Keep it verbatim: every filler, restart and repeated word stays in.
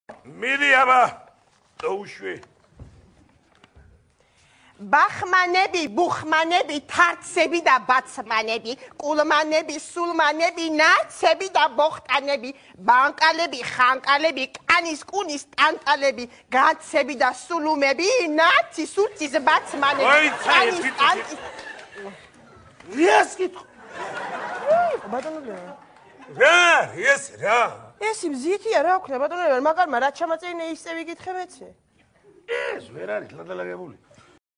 მიდი აბა დაუშვი ბახმანები, ბუხმანები, თარცები და ბაცმანები, ტულმანები, სულმანები, ნაცები და ბოხტანები, ბანკალები, ხანკალები, კანის კუნის ტანტალები, გაცები და სულუმები, ნაცი, სულცის ბაცმანები. ოი, წაი, ფიტი. რას კითხო? ბატონო რა, ეს რა? ეს მზითია რა ვქნა ბატონო, მაგარმა რა ჩამაწერინა ის წევი გითხე მეცე? ეს ვერ არის ლადალაგებული.